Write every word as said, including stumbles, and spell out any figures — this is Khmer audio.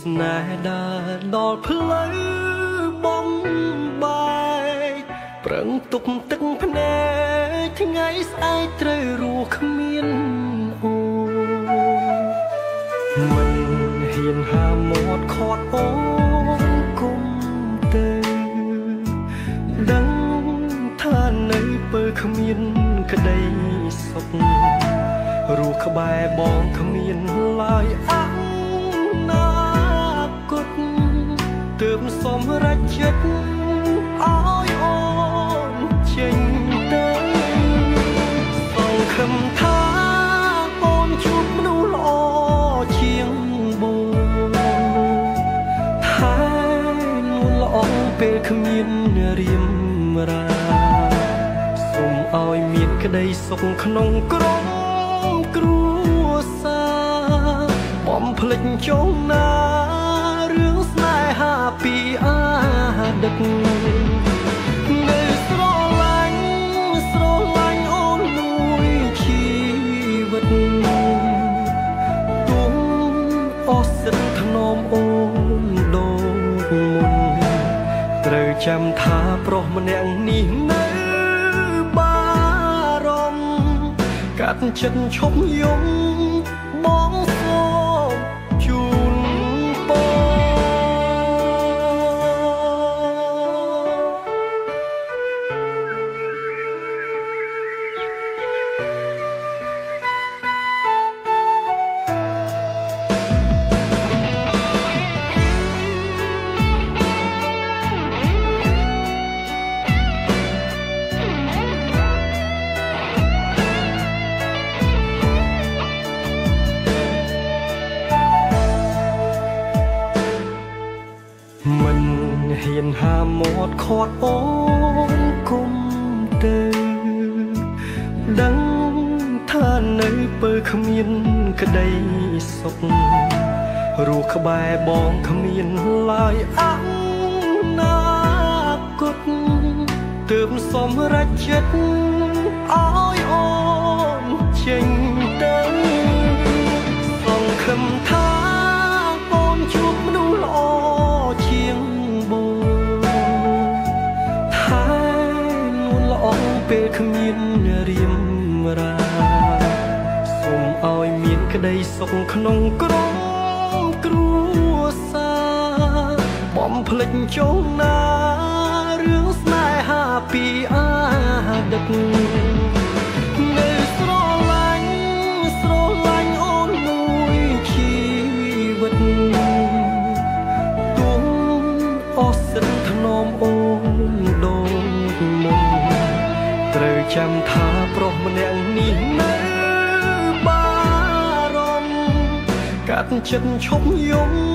ស្នេហ៍ដែលដល់ផ្លូវបំបាយប្រឹងទប់ទឹកភ្នែកថ្ងៃស្អែកត្រូវរស់គ្មានអូមិនហ៊ានហាមាត់ខាត់អូនគុំទៅដឹងថានៅពើគ្មានក្តីសុខរស់ក្បែរបងគ្មានឡើយអនាគតទើបសម្រេចចិត្តឲ្យអូនចេញទៅសង្ឃឹមថាអូនជួបមនុស្សល្អជាងបងថានួនល្អពេលគ្មានរៀមរាសូមឲ្យមានក្តីសុខក្នុងក្រុមគ្រួសារបំភ្លេចចុងណារឿងស្នេហាពីអាដឹកនៅស្រឡាញ់ស្រឡាញ់អូនមួយជីវិតទុំអស់សិទ្ធថ្នមអូនដូចមុនត្រូវចាំថាប្រុសម្នាក់នេះនៅបារម្ភកាត់ចិត្តឈប់យំបងសូមជូនពរមិនហ៊ានហាមាត់ខាត់អូនគុំទៅដឹងថានៅពើគ្មានក្តីសុខរស់ក្បែរបងគ្មានឡើយអនាគតទើបសម្រេចចិត្តឲ្យអូនចេញទៅសង្ឃឹមថាអូនជួបមនុស្សល្អជាងបងថានួនល្អពេលគ្មានរៀមរាសូមឲ្យមានក្តីសុខក្នុងក្រុមគ្រួសារបំភ្លេចចុងណារឿងស្នេហាពីអាដឹកនៅស្រឡាញ់ស្រឡាញ់អូនមួយជីវិតទុំអស់សិទ្ធថ្នមអូនដូចមុនត្រូវចាំថាប្រុសម្នាក់នេះនៅបារម្ភកាត់ចិត្តឈប់យំ